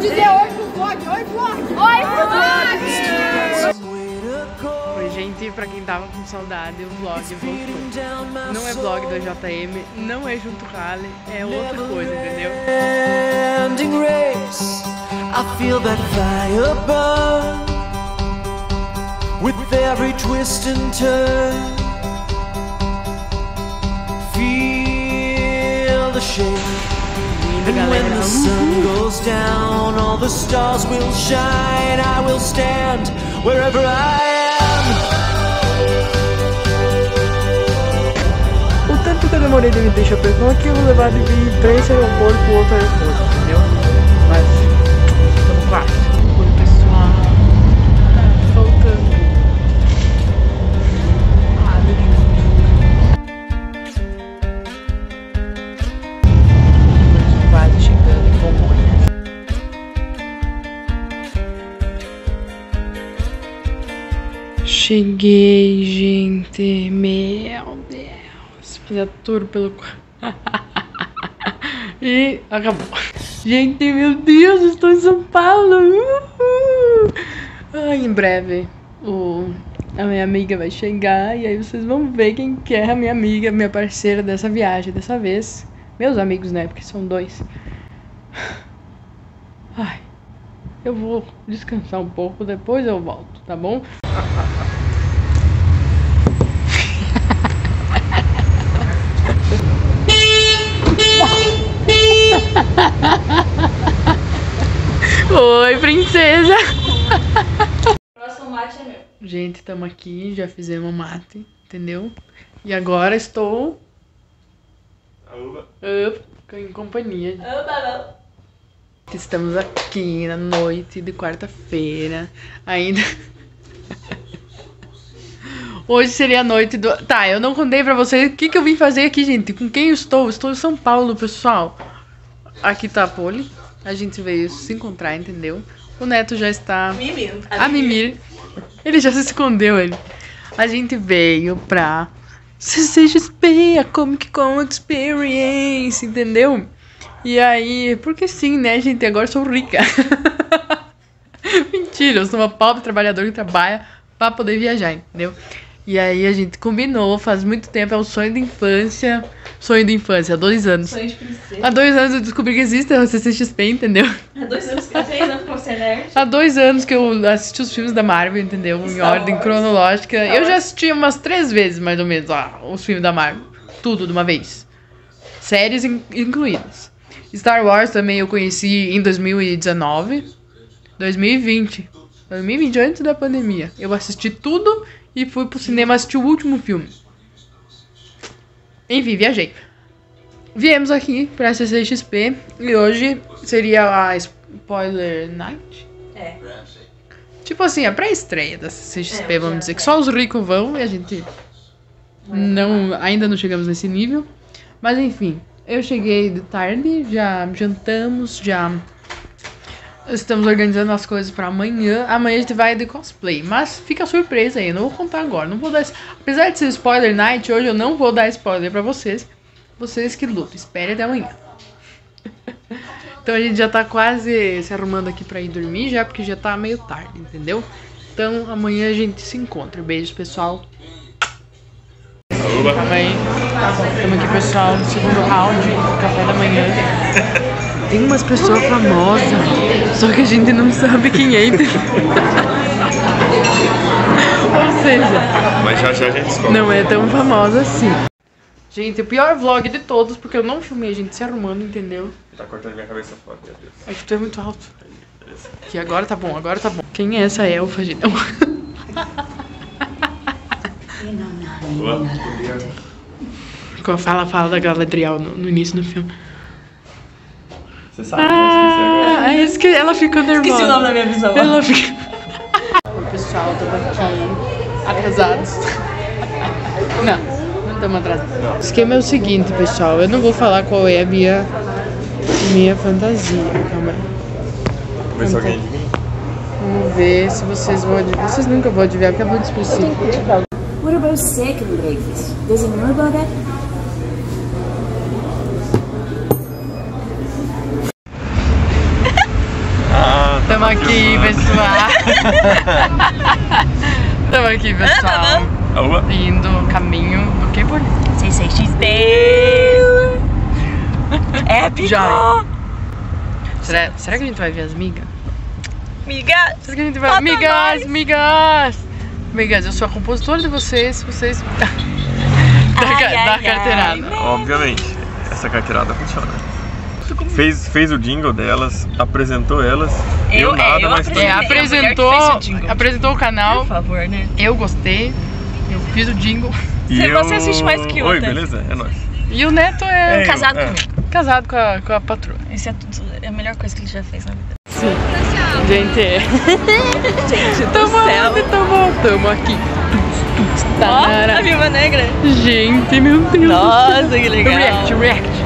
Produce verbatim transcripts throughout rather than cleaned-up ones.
dizer oi pro vlog, oi vlog! Oi vlog! Oi gente, pra quem tava com saudade, o vlog voltou. Não é vlog da J M, não é junto rally, é outra coisa, entendeu? I feel that fire burn with every twist and turn. Feel the shake. And when the sun goes down, all the stars will shine. I will stand wherever I am. O tempo que eu demorei de me deixar Chapecó aqui, eu vou levar de vir três aeroportos pro outro aeroporto, entendeu? Mas estamos quase. Oi pessoal, tá faltando. Ah, meu Deus. Quase chegando em Congonhas. Cheguei, gente. Meu Deus. Fiz a tour pelo. E acabou. Gente, meu Deus, estou em São Paulo. Uhul. Ah, em breve o, a minha amiga vai chegar. E aí vocês vão ver quem que é a minha amiga, minha parceira dessa viagem. Dessa vez, meus amigos, né? Porque são dois. Ai, eu vou descansar um pouco, depois eu volto, tá bom? Oi, princesa! O próximo mate é meu. Gente, estamos aqui, já fizemos mate, entendeu? E agora estou Uba. Up, em companhia. Uba. Estamos aqui na noite de quarta-feira. Ainda. Hoje seria a noite do... Tá, eu não contei pra vocês o que, que eu vim fazer aqui, gente. Com quem eu estou? Estou em São Paulo, pessoal. Aqui tá a Poli. A gente veio se encontrar, entendeu? O Neto já está... Mimir. A Mimir. Ele já se escondeu, ele. A gente veio pra C C X P, a Comic Con Experience, entendeu? E aí... Porque sim, né, gente? Agora eu sou rica. Mentira, eu sou uma pobre trabalhadora que trabalha pra poder viajar, entendeu? E aí a gente combinou, faz muito tempo, é um sonho de infância. Sonho de infância, há dois anos. Sonho de princesa. Há dois anos eu descobri que existe a C C X P, entendeu? Há dois anos que eu três anos que você é nerd. Há dois anos que eu assisti os filmes da Marvel, entendeu? Em Star ordem Wars. cronológica. Star Eu já Wars. assisti umas três vezes, mais ou menos, ó, os filmes da Marvel. Tudo de uma vez. Séries in- incluídas. Star Wars também eu conheci em dois mil e dezenove. dois mil e vinte. dois mil e vinte, antes da pandemia. Eu assisti tudo e fui pro cinema assistir o último filme. Enfim, viajei. Viemos aqui pra C C X P e hoje seria a Spoiler Night. É. Tipo assim, a pré-estreia da C C X P, É, vamos já, dizer, que é. só os ricos vão e a gente não, ainda não chegamos nesse nível. Mas enfim, eu cheguei de tarde, já jantamos, já estamos organizando as coisas pra amanhã. Amanhã a gente vai de cosplay, mas fica surpresa aí, eu não vou contar agora, não vou dar... Apesar de ser Spoiler Night, hoje eu não vou dar spoiler pra vocês. Vocês que lutam, espere até amanhã. Então a gente já tá quase se arrumando aqui pra ir dormir já, porque já tá meio tarde, entendeu? Então amanhã a gente se encontra. Beijos, pessoal. Calma aí. Estamos aqui, pessoal, no segundo round, café da manhã. Tem umas pessoas famosas, só que a gente não sabe quem é. Ou seja... Mas já já a gente descobre. Não é tão famosa assim. Gente, o pior vlog de todos, porque eu não filmei a gente se arrumando, entendeu? Tá cortando minha cabeça fora, meu Deus. É que tu é muito alto. Que agora tá bom, agora tá bom. Quem é essa elfa, gente? Qual fala, fala da Galadriel no, no início do filme. Você sabe, né? Esqueci agora. Ah, é isso que ela ficou nervosa. Esqueci o nome da minha visão. Ela fica... Oi, pessoal, estamos aqui atrasados. Não, não estamos atrasados. O esquema é o seguinte, pessoal. Eu não vou falar qual é a minha, minha fantasia. Calma aí. Vamos ver se alguém adivinha. Vamos ver se vocês vão adivinhar. Vocês nunca vão adivinhar, porque é muito específico. What about second ladies? Does he know about that? Tamo aqui, pessoal. Tamo aqui, pessoal. Indo caminho do que, por C C X P. Épico. Já. Será, será que a gente vai ver as migas? Migas. Será que a gente vai... Migas, migas. Migas, eu sou a compositora de vocês. Vocês... da, Ai, da ai, carteirada. ai. Obviamente, essa carteirada funciona. Fez, fez o jingle delas, apresentou elas. Eu, eu nada, é, eu mas É, apresentei. apresentou, A mulher que fez o jingle. apresentou o canal. Por favor, né? Eu gostei. Eu fiz o jingle. E Você- você assiste mais que Oi, outra. beleza? É nóis. E o Neto é, É, Casado é. comigo. casado com a, com a patroa. Isso é, tudo, é a melhor coisa que ele já fez na vida. Gente, Gente do tamo, céu. tamo, tamo aqui. Ó, Tarara. a Viúva Negra. Gente, meu Deus. Nossa, que legal. React, react.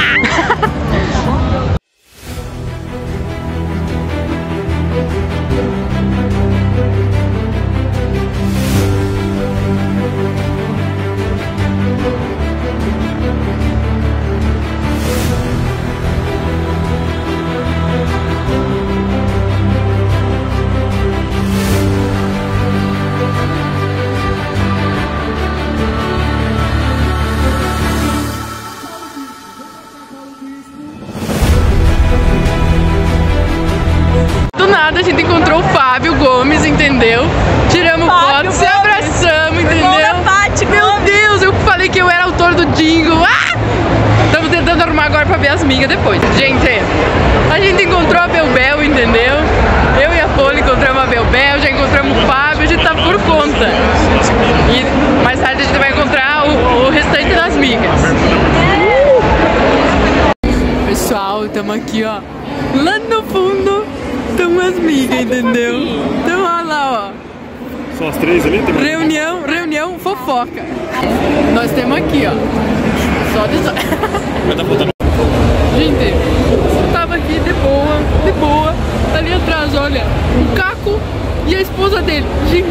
Do nada a gente encontrou o Fábio Gomes, entendeu? Tiramos Fábio foto, se Gomes. abraçamos, Irmão da entendeu? Paty Meu Gomes. Deus, eu falei que eu era autor do jingle. Ah! Estamos tentando arrumar agora pra ver as migas depois. Gente, a gente encontrou a Belbel, entendeu? Eu e a Poli encontramos a Belbel, já encontramos o Fábio, a gente tá por conta. E mais tarde a gente vai encontrar o, o restante das migas. Pessoal, estamos aqui, ó. Lá no fundo estão as migas, entendeu? Então, olha lá, ó. São as três ali? Tem Reunião, reunião fofoca. Nós temos aqui, ó. Só de só. Gente, tava aqui de boa, de boa. Ali atrás, olha, o Caco e a esposa dele. Gente.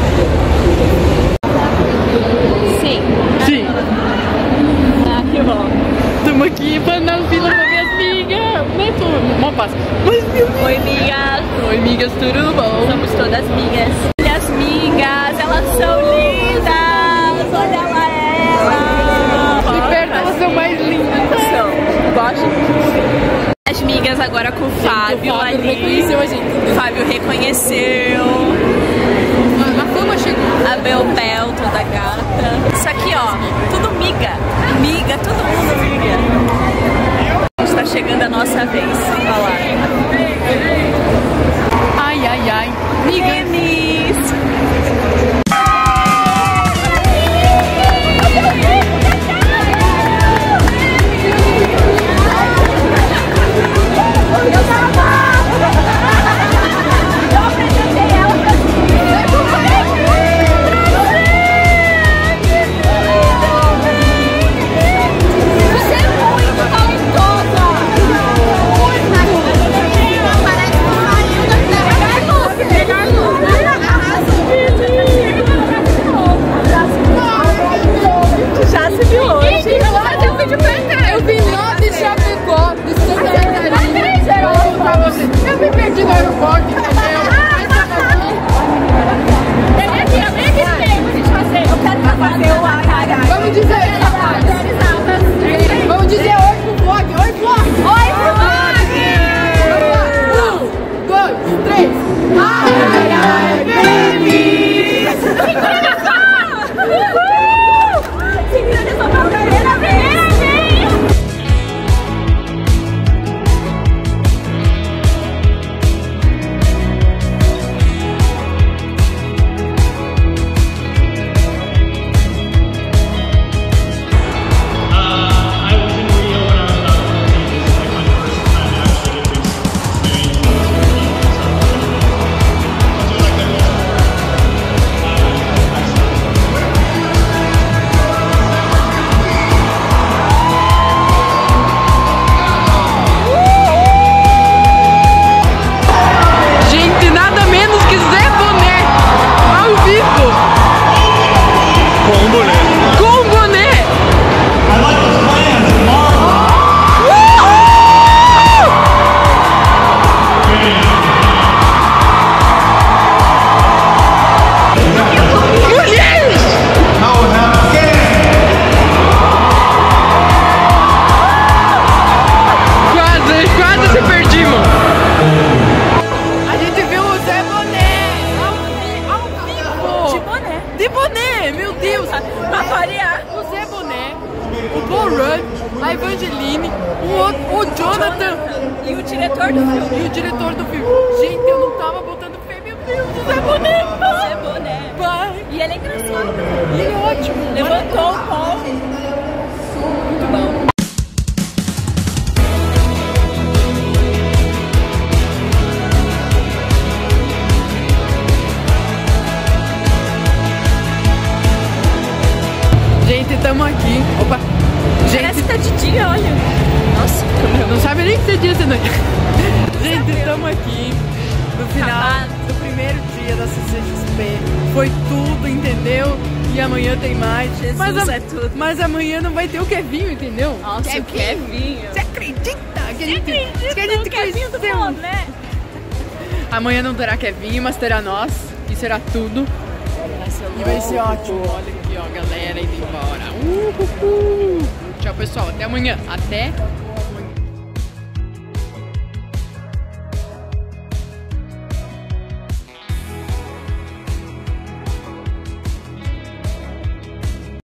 Sim. Sim. Ah, que bom. Estamos aqui na fila pra ver as migas. Né, pô? Mó passa. Mas, meu Deus. Oi, migas. Oi, migas, tudo bom? Somos todas migas. Olha as migas, elas são lindas. Olha lá ela. De perto elas são mais lindas. São. Gosto. As migas agora com o Fábio, O Fábio ali. reconheceu a gente. O Fábio reconheceu. A fama chegou. A Belbel, toda gata. Isso aqui, ó, tudo miga. Miga, todo mundo miga. Está chegando a nossa vez. Olha lá. Ai, ai, ai. Migas. Você é muito talentosa! Jonathan. E o diretor do filme. E o diretor do filme. Gente, eu não tava botando fé, meu Deus, o Zé Boné. Zé Boné. Vai. E ele é engraçado. E ele é ótimo. Levantou o pau. Muito bom. Gente, tamo aqui. Opa. Gente, parece que tá de dia, olha. Nossa, não sabe nem que você disse, né? Gente, tamo aqui no final do primeiro dia da C C X P. Foi tudo, entendeu? E amanhã tem mais. Jesus mas, a, é tudo. Mas amanhã não vai ter o Kevinho, entendeu? Nossa, Kevinho. o Kevinho. Você acredita? Que a gente, Você acredita que a gente no Kevinho do cresceu? boné? Amanhã não terá Kevinho, mas terá nós. E será tudo. Vai ser E vai ser ótimo. Olha aqui, ó, galera indo embora. Uhul. Tchau, pessoal. Até amanhã. Até